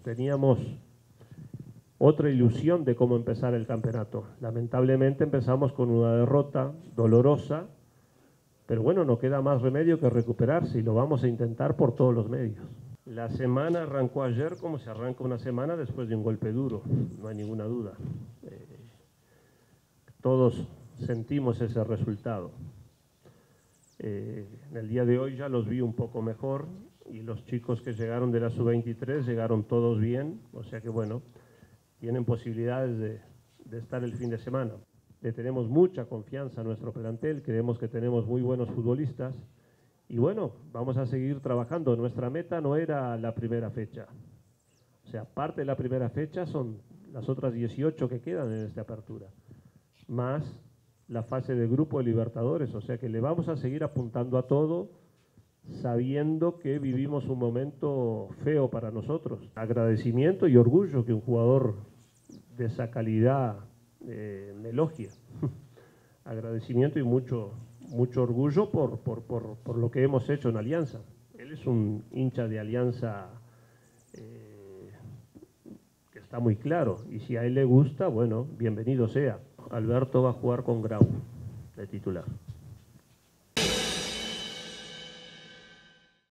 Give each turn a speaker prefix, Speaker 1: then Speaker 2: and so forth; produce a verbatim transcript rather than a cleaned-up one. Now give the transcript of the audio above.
Speaker 1: teníamos otra ilusión de cómo empezar el campeonato. Lamentablemente empezamos con una derrota dolorosa, pero bueno, no queda más remedio que recuperarse y lo vamos a intentar por todos los medios. La semana arrancó ayer como se arranca una semana después de un golpe duro, no hay ninguna duda. Eh, todos sentimos ese resultado. Eh, en el día de hoy ya los vi un poco mejor y los chicos que llegaron de la sub veintitrés llegaron todos bien, o sea que bueno, tienen posibilidades de, de estar el fin de semana. Le tenemos mucha confianza a nuestro plantel, creemos que tenemos muy buenos futbolistas y bueno, vamos a seguir trabajando. Nuestra meta no era la primera fecha, o sea, parte de la primera fecha son las otras dieciocho que quedan en esta apertura, más la fase de grupo de Libertadores, o sea que le vamos a seguir apuntando a todo, sabiendo que vivimos un momento feo para nosotros. Agradecimiento y orgullo que un jugador de esa calidad eh, me elogie. Agradecimiento y mucho, mucho orgullo por, por, por, por lo que hemos hecho en Alianza. Él es un hincha de Alianza eh, que está muy claro, y si a él le gusta, bueno, bienvenido sea. Alberto va a jugar con Grau de titular.